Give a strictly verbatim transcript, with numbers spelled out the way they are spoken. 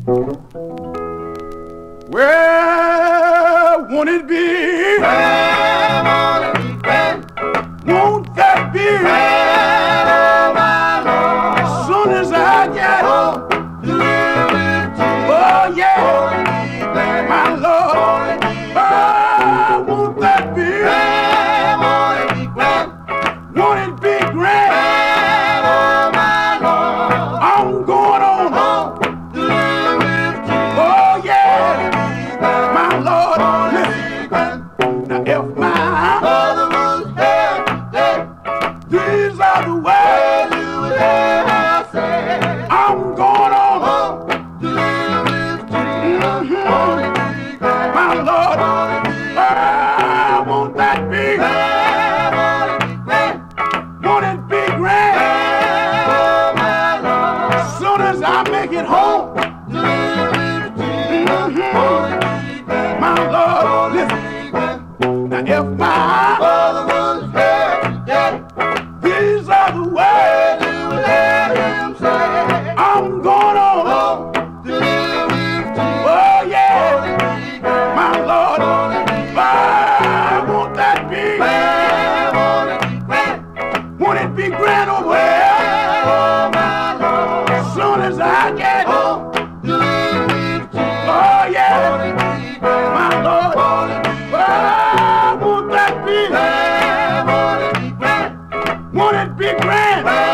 Well, won't it be? Well, won't it be grand? Won't that be? Well, oh my Lord. As soon as I get home, To live with Jesus. oh yeah, Won't it be grand? my Lord. Won't it be Oh, won't that be? Well, won't it be grand? Won't it be grand? Well, oh my Lord. I'm going on home. Home to live with Jesus. Oh yeah, Won't it be grand? my Lord. Won't it Listen, be grand? now if my Mother was here today. these are the ways Well, you would have said. I'm going on home. Home to live with Jesus. Mhm. Won't it be grand? My Lord. Won't it be Ah, won't that be? grand? Won't it be grand? Won't it be grand? Oh my Lord. As soon as I make it home, To live with Jesus. Won't it be grand? my Lord. Won't it Listen, be grand? now if my Mother was here today. these are the ways Well, you would have him say. I'm going on home. Home to live with Jesus. Oh yeah, Won't it be grand? my Lord. Won't it be Ah, won't that be? grand? Won't it be grand? Won't it be grand over there? Oh my Lord. As soon as I get home. Home to live with Jesus. Oh yeah, Won't it be grand? my Lord. Won't it be Ah, won't that be? grand? Won't it be grand? Won't it be grand?